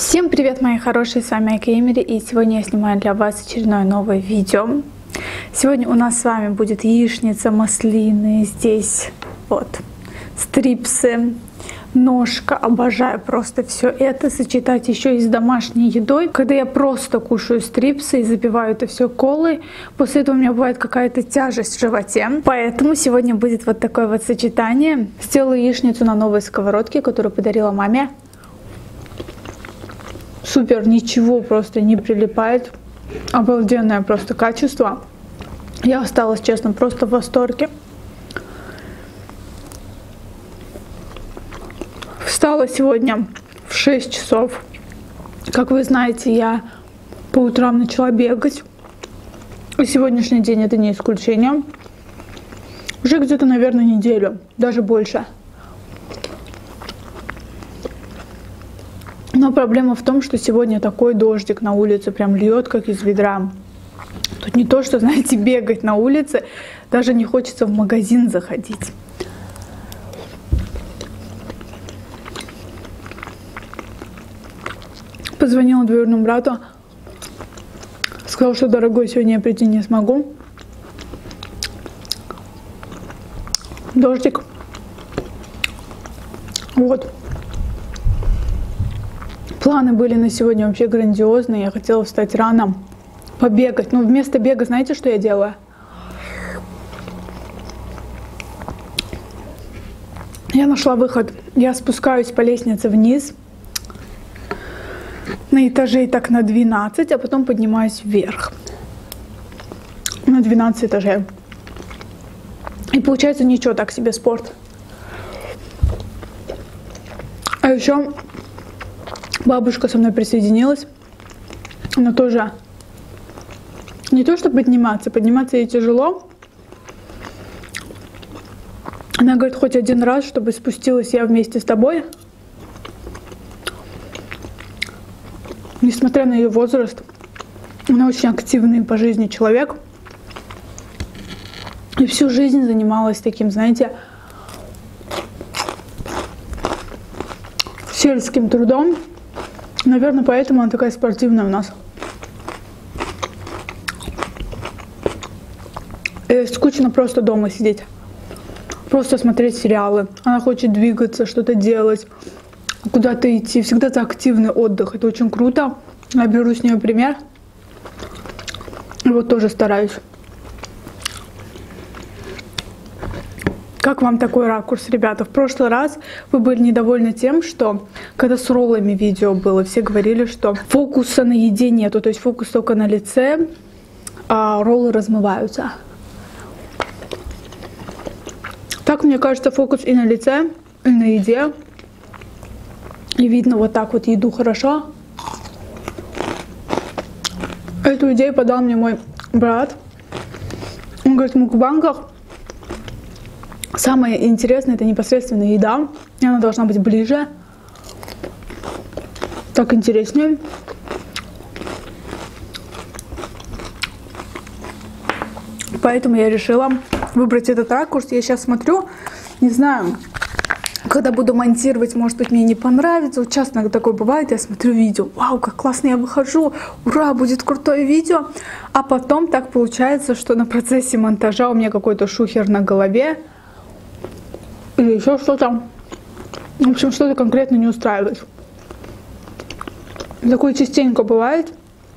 Всем привет, мои хорошие, с вами Айка Эмили, и сегодня я снимаю для вас очередное новое видео. Сегодня у нас с вами будет яичница, маслины, здесь вот стрипсы, ножка. Обожаю просто все это сочетать еще и с домашней едой. Когда я просто кушаю стрипсы и запиваю это все колой, после этого у меня бывает какая-то тяжесть в животе. Поэтому сегодня будет вот такое вот сочетание. Сделаю яичницу на новой сковородке, которую подарила маме. Супер, ничего просто не прилипает. Обалденное просто качество. Я осталась, честно, просто в восторге. Встала сегодня в 6 часов. Как вы знаете, я по утрам начала бегать. И сегодняшний день это не исключение. Уже где-то, наверное, неделю, даже больше. Но проблема в том, что сегодня такой дождик на улице, прям льет, как из ведра. Тут не то, что, знаете, бегать на улице, даже не хочется в магазин заходить. Позвонила двоюродному брату, сказал, что, дорогой, сегодня я прийти не смогу. Дождик. Вот. Планы были на сегодня вообще грандиозные. Я хотела встать рано, побегать. Но вместо бега, знаете, что я делаю? Я нашла выход. Я спускаюсь по лестнице вниз, на этажей так на 12, а потом поднимаюсь вверх. На 12 этажей. И получается ничего, так себе спорт. А еще бабушка со мной присоединилась. Она тоже не то, что подниматься ей тяжело. Она говорит, хоть один раз, чтобы спустилась я вместе с тобой. Несмотря на ее возраст, она очень активный по жизни человек. И всю жизнь занималась таким, знаете, сельским трудом. Наверное, поэтому она такая спортивная у нас. И скучно просто дома сидеть. Просто смотреть сериалы. Она хочет двигаться, что-то делать, куда-то идти. Всегда за активный отдых. Это очень круто. Я беру с нее пример. И вот тоже стараюсь. Как вам такой ракурс, ребята? В прошлый раз вы были недовольны тем, что когда с роллами видео было, все говорили, что фокуса на еде нету, то есть фокус только на лице, а роллы размываются. Так, мне кажется, фокус и на лице, и на еде. И видно вот так вот еду хорошо. Эту идею подал мне мой брат. Он говорит, в мукбангах самое интересное — это непосредственно еда, и она должна быть ближе, так интереснее. Поэтому я решила выбрать этот ракурс. Я сейчас смотрю, не знаю, когда буду монтировать, может быть, мне не понравится. Вот часто такое бывает, я смотрю видео, вау, как классно я выхожу, ура, будет крутое видео. А потом так получается, что на процессе монтажа у меня какой-то шухер на голове, или еще что-то. В общем, что-то конкретно не устраивает. Такое частенько бывает.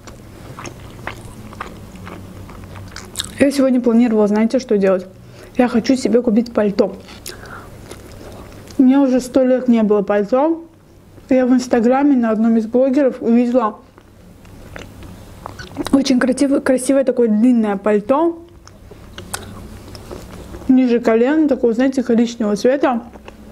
Я сегодня планировала, знаете, что делать? Я хочу себе купить пальто. У меня уже 100 лет не было пальто. Я в инстаграме на одном из блогеров увидела очень красивое такое длинное пальто. Ниже колен, такого, знаете, коричневого цвета.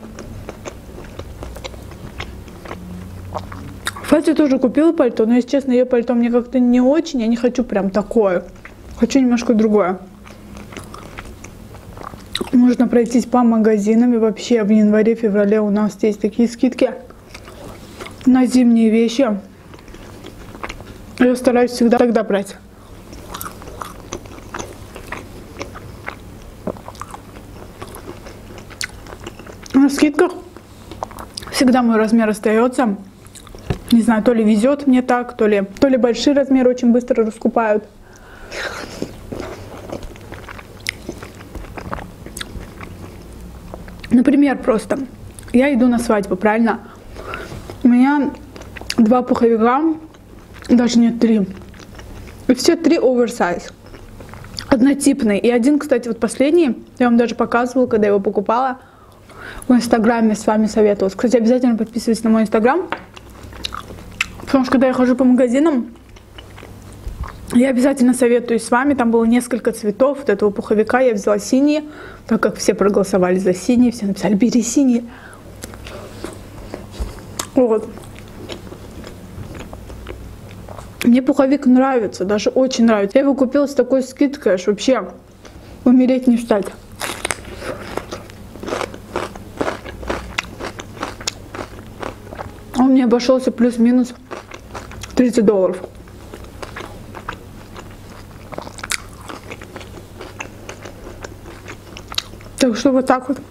Фатя тоже купила пальто, но, если честно, ее пальто мне как-то не очень. Я не хочу прям такое. Хочу немножко другое. Нужно пройтись по магазинам. И вообще в январе-феврале у нас есть такие скидки на зимние вещи. Я стараюсь всегда тогда брать. На скидках всегда мой размер остается. Не знаю, то ли везет мне так, то ли большие размеры очень быстро раскупают. Например, просто я иду на свадьбу, правильно? У меня 2 пуховика, даже нет 3. И все 3 оверсайз. Однотипный. И один, кстати, вот последний, я вам даже показывала, когда я его покупала. В Инстаграме с вами советовалась. Кстати, обязательно подписывайтесь на мой Инстаграм. Потому что когда я хожу по магазинам, я обязательно советуюсь с вами. Там было несколько цветов вот этого пуховика. Я взяла синий, так как все проголосовали за синий. Все написали, бери синий. Вот. Мне пуховик нравится, даже очень нравится. Я его купила с такой скидкой, аж вообще умереть не встать. Он мне обошелся плюс-минус $30. Так что вот так вот.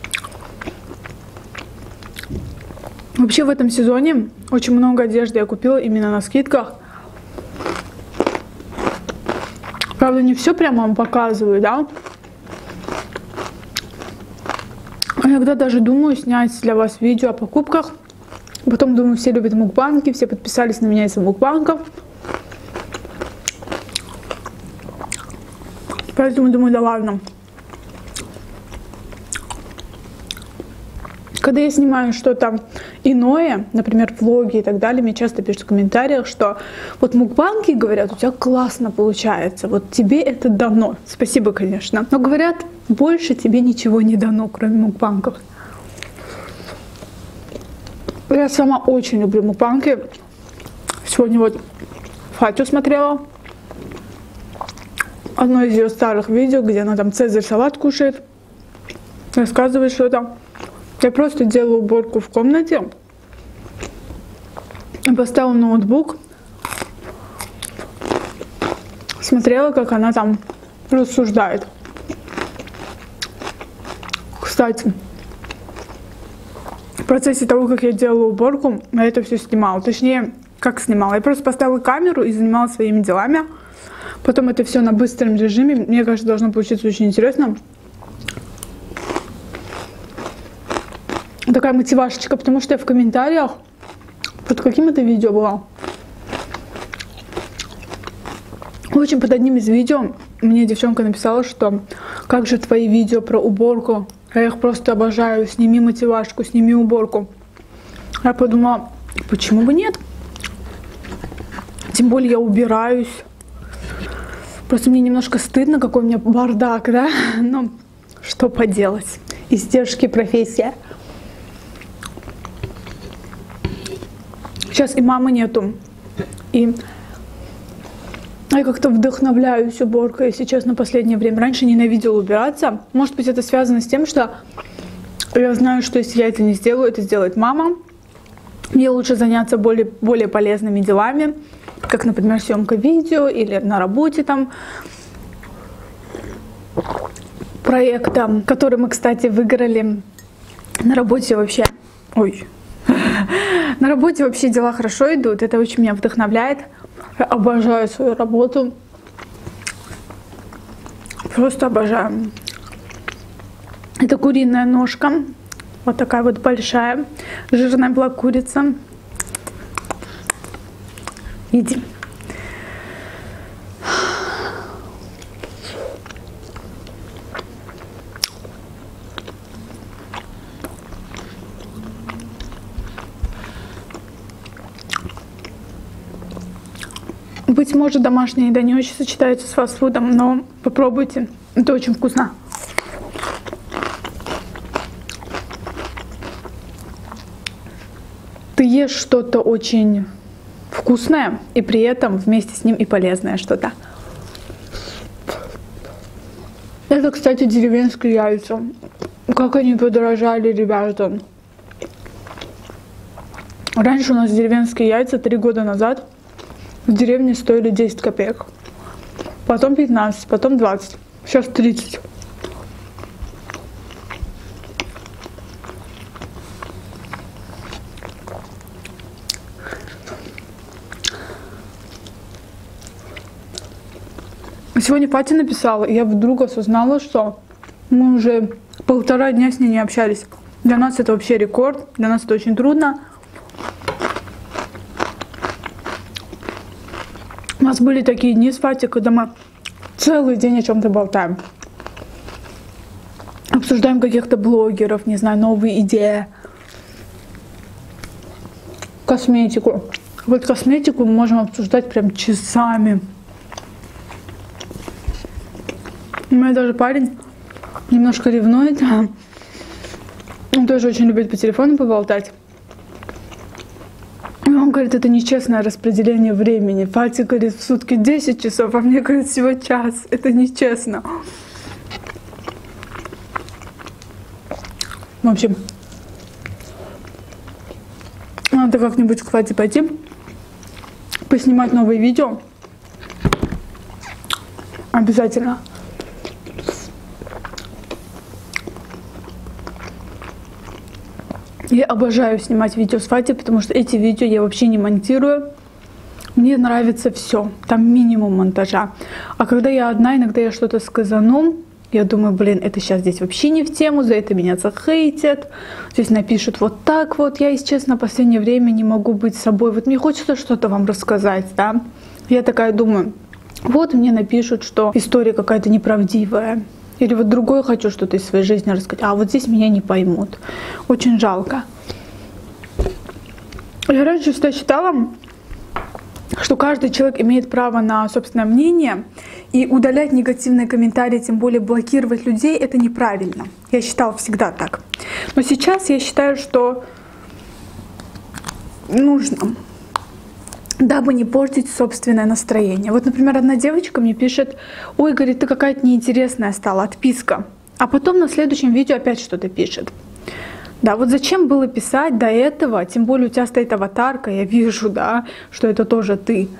Вообще в этом сезоне очень много одежды я купила именно на скидках. Правда, не все прямо вам показываю, да? Иногда даже думаю снять для вас видео о покупках. Потом думаю, все любят мукбанги, все подписались на меня из-за мукбангов. Поэтому думаю, да ладно. Когда я снимаю что-то иное, например, влоги и так далее, мне часто пишут в комментариях, что вот мукбанги, говорят, у тебя классно получается, вот тебе это дано. Спасибо, конечно. Но говорят, больше тебе ничего не дано, кроме мукбангов. Я сама очень люблю мукбанги. Сегодня вот Фатю смотрела. Одно из ее старых видео, где она там цезарь салат кушает. Рассказывает что-то. Я просто делала уборку в комнате. Поставила ноутбук. Смотрела, как она там рассуждает. Кстати, в процессе того, как я делала уборку, я это все снимала. Точнее, как снимала. Я просто поставила камеру и занималась своими делами. Потом это все на быстром режиме. Мне кажется, должно получиться очень интересно. Такая мотивашечка, потому что я в комментариях под каким это видео было. В общем, под одним из видео мне девчонка написала, что как же твои видео про уборку, я их просто обожаю, сними мотивашку, сними уборку. Я подумала, почему бы нет? Тем более я убираюсь. Просто мне немножко стыдно, какой у меня бардак, да? Но что поделать? Издержки профессии. Сейчас и мамы нету. И я как-то вдохновляюсь уборкой, если честно, в последнее время. Раньше ненавидела убираться. Может быть, это связано с тем, что я знаю, что если я это не сделаю, это сделает мама. Мне лучше заняться более полезными делами, как, например, съемка видео или на работе там проекта, который мы, кстати, выиграли на работе вообще. Ой. На работе вообще дела хорошо идут, это очень меня вдохновляет. Я обожаю свою работу. Просто обожаю. Это куриная ножка. Вот такая вот большая. Жирная была курица. Иди. Быть может, домашняя еда не очень сочетается с фастфудом, но попробуйте. Это очень вкусно. Ты ешь что-то очень вкусное, и при этом вместе с ним и полезное что-то. Это, кстати, деревенские яйца. Как они подорожали, ребята. Раньше у нас деревенские яйца 3 года назад в деревне стоили 10 копеек. Потом 15, потом 20. Сейчас 30. Сегодня Фатя написала, и я вдруг осознала, что мы уже 1,5 дня с ней не общались. Для нас это вообще рекорд, для нас это очень трудно. У нас были такие дни с Фатей, когда мы целый день о чем-то болтаем. Обсуждаем каких-то блогеров, не знаю, новые идеи. Косметику. Вот косметику мы можем обсуждать прям часами. У меня даже парень немножко ревнует. Он тоже очень любит по телефону поболтать. И он говорит, это нечестное распределение времени. Фати говорит, в сутки 10 часов, а мне говорит, всего час. Это нечестно. В общем, надо как-нибудь к Фате пойти, поснимать новые видео. Обязательно. Я обожаю снимать видео с Фатей, потому что эти видео я вообще не монтирую. Мне нравится все. Там минимум монтажа. А когда я одна, иногда я что-то сказану, я думаю, блин, это сейчас здесь вообще не в тему, за это меня захейтят. Здесь напишут вот так вот. Я, если честно, в последнее время не могу быть собой. Вот мне хочется что-то вам рассказать, да. Я такая думаю, вот мне напишут, что история какая-то неправдивая. Или вот другое хочу что-то из своей жизни рассказать. А вот здесь меня не поймут. Очень жалко. Я раньше всегда считала, что каждый человек имеет право на собственное мнение. И удалять негативные комментарии, тем более блокировать людей, это неправильно. Я считала всегда так. Но сейчас я считаю, что нужно, дабы не портить собственное настроение. Вот, например, одна девочка мне пишет, ой, говорит, ты какая-то неинтересная стала, отписка. А потом на следующем видео опять что-то пишет. Да, вот зачем было писать до этого, тем более у тебя стоит аватарка, я вижу, да, что это тоже ты.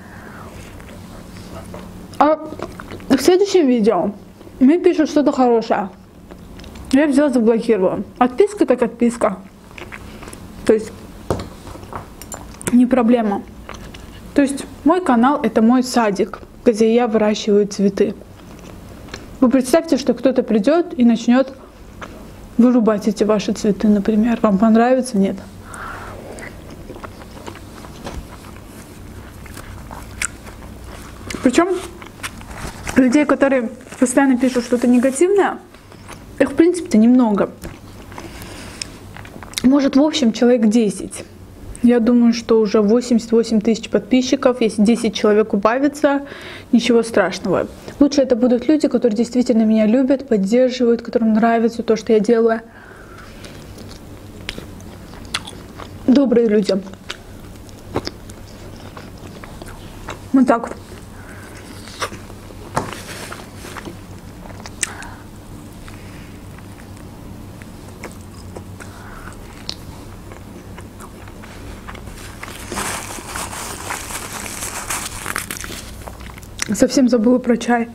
А в следующем видео мне пишут что-то хорошее. Я взяла, заблокировала. Отписка так отписка. То есть не проблема. То есть мой канал — это мой садик, где я выращиваю цветы. Вы представьте, что кто-то придет и начнет вырубать эти ваши цветы, например. Вам понравится? Нет. Причем людей, которые постоянно пишут что-то негативное, их в принципе-то немного. Может, в общем, человек 10. Я думаю, что уже 88 тысяч подписчиков. Если 10 человек убавится, ничего страшного. Лучше это будут люди, которые действительно меня любят, поддерживают, которым нравится то, что я делаю. Добрые люди. Вот так вот. Совсем забыла про чай.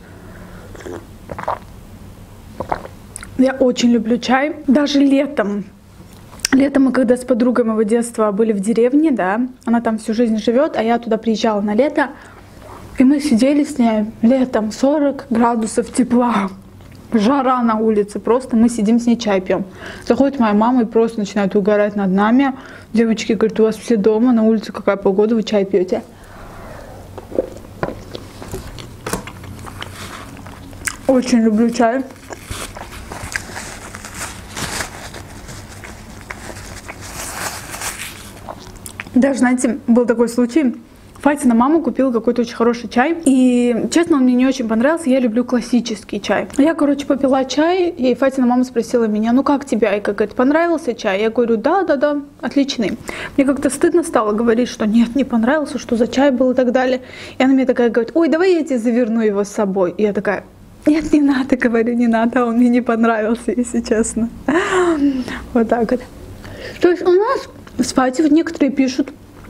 Я очень люблю чай. Даже летом. Летом мы когда с подругой моего детства были в деревне, да, она там всю жизнь живет, а я туда приезжала на лето. И мы сидели с ней летом, 40 градусов тепла. Жара на улице, просто мы сидим с ней чай пьем. Заходит моя мама и просто начинает угорать над нами. Девочки говорят, у вас все дома, на улице какая погода, вы чай пьете. Очень люблю чай. Даже, знаете, был такой случай. Фатина мама купила какой-то очень хороший чай. И, честно, он мне не очень понравился. Я люблю классический чай. Я, короче, попила чай, и Фатина мама спросила меня, ну как тебе, Айка, говорит, понравился чай? Я говорю, да, отличный. Мне как-то стыдно стало говорить, что нет, не понравился, что за чай был и так далее. И она мне такая говорит, ой, давай я тебе заверну его с собой. И я такая, нет, не надо, говорю, не надо, он мне не понравился, если честно. Вот так вот. То есть у нас с Фатей вот некоторые пишут,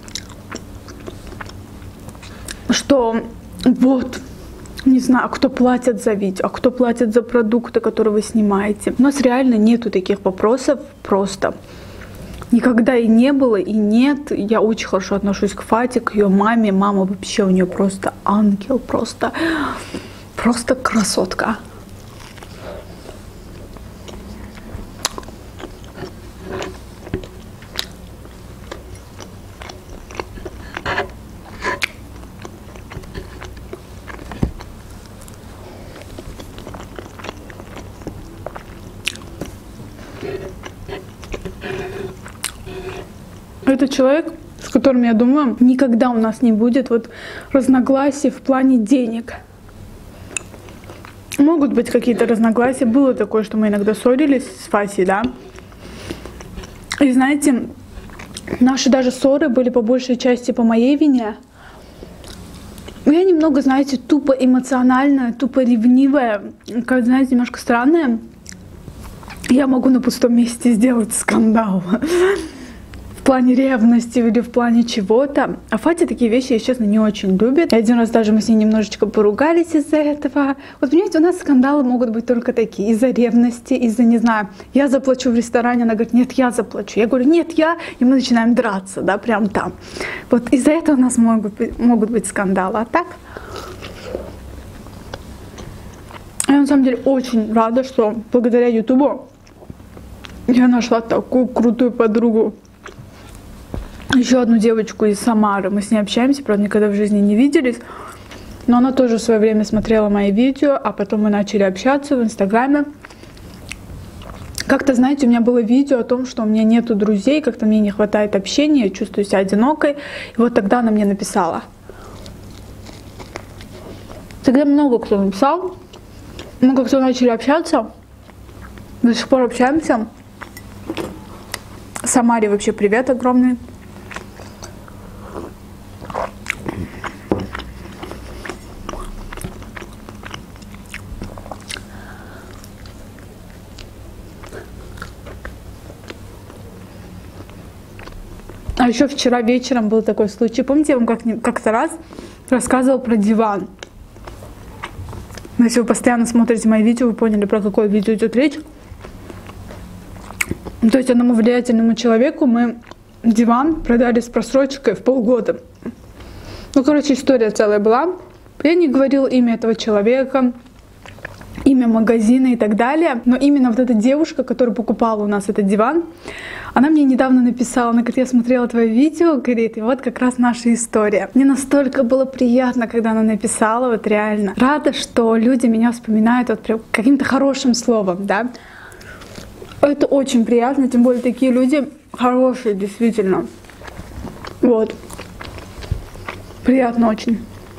что вот, не знаю, кто платит за видео, а кто платит за продукты, которые вы снимаете. У нас реально нету таких вопросов просто. Никогда и не было, и нет. Я очень хорошо отношусь к Фате, к ее маме. Мама вообще у нее просто ангел, просто Просто красотка. Это человек, с которым, я думаю, никогда у нас не будет вот разногласий в плане денег. Могут быть какие-то разногласия. Было такое, что мы иногда ссорились с Васей, да. И знаете, наши даже ссоры были по большей части по моей вине. Я немного, знаете, тупо эмоциональная, тупо ревнивая, как, знаете, немножко странная. Я могу на пустом месте сделать скандал. В плане ревности или в плане чего-то. А Фатя такие вещи, если честно, не очень любит. И один раз даже мы с ней немножечко поругались из-за этого. Вот понимаете, у нас скандалы могут быть только такие. Из-за ревности, из-за, не знаю, я заплачу в ресторане, она говорит, нет, я заплачу. Я говорю, нет, я. И мы начинаем драться, да, прям там. Вот из-за этого у нас могут быть скандалы. А так? Я на самом деле очень рада, что благодаря Ютубу я нашла такую крутую подругу. Еще одну девочку из Самары. Мы с ней общаемся, правда, никогда в жизни не виделись. Но она тоже в свое время смотрела мои видео, а потом мы начали общаться в Инстаграме. Как-то, знаете, у меня было видео о том, что у меня нету друзей, как-то мне не хватает общения, я чувствую себя одинокой. И вот тогда она мне написала. Тогда много кто написал. Мы как-то начали общаться. До сих пор общаемся. Самаре вообще привет огромный. А еще вчера вечером был такой случай. Помните, я вам как-то раз рассказывала про диван. Если вы постоянно смотрите мои видео, вы поняли, про какое видео идет речь. То есть одному влиятельному человеку мы диван продали с просрочкой в полгода. Ну, короче, история целая была. Я не говорила имя этого человека, имя магазина и так далее. Но именно вот эта девушка, которая покупала у нас этот диван, она мне недавно написала, она говорит, я смотрела твое видео, говорит, и вот как раз наша история. Мне настолько было приятно, когда она написала, вот реально. Рада, что люди меня вспоминают вот прям каким-то хорошим словом, да. Это очень приятно, тем более такие люди хорошие, действительно. Вот. Приятно очень.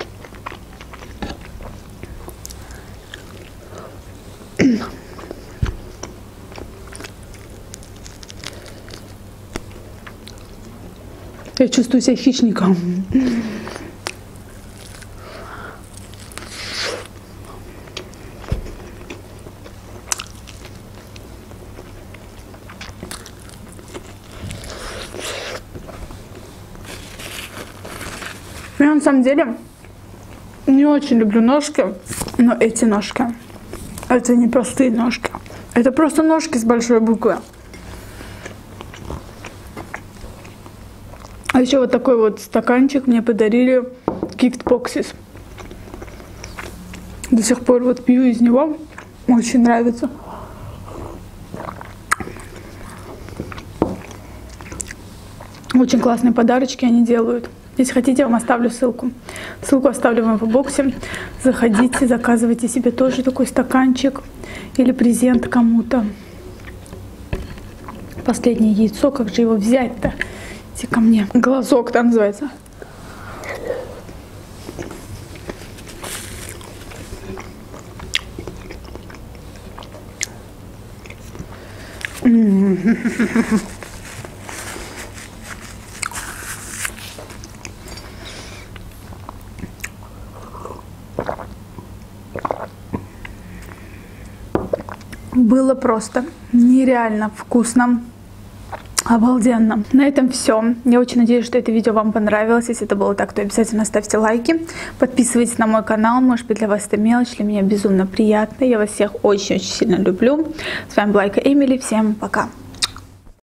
Я чувствую себя хищником. Я на самом деле не очень люблю ножки, но эти ножки, это не простые ножки. Это просто ножки с большой буквы. А еще вот такой вот стаканчик мне подарили Gift Boxes. До сих пор вот пью из него. Очень нравится. Очень классные подарочки они делают. Если хотите, я вам оставлю ссылку. Ссылку оставлю в инфобоксе. Заходите, заказывайте себе тоже такой стаканчик или презент кому-то. Последнее яйцо, как же его взять-то? Идите ко мне. Глазок там называется. Было просто нереально вкусно, обалденно. На этом все. Я очень надеюсь, что это видео вам понравилось. Если это было так, то обязательно ставьте лайки. Подписывайтесь на мой канал. Может быть, для вас это мелочь, для меня безумно приятно. Я вас всех очень-очень сильно люблю. С вами была Эмили. Всем пока.